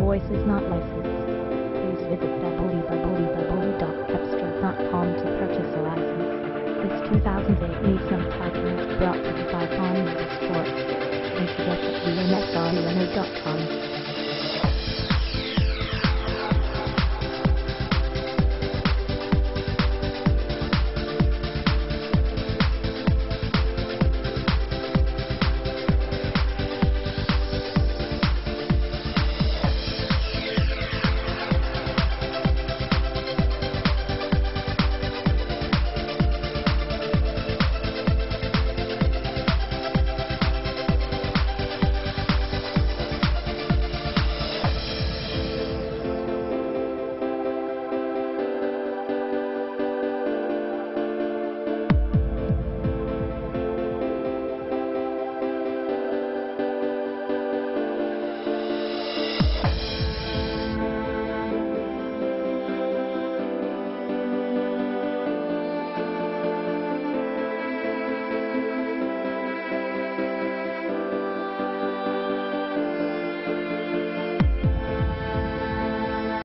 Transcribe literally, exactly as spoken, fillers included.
voice is not licensed. Please visit w w w dot cepstral dot com to purchase a license. This two thousand eight Nissan Titan is brought to you by Pawn Motorsports. Don't forget to see you next on Leonard dot com.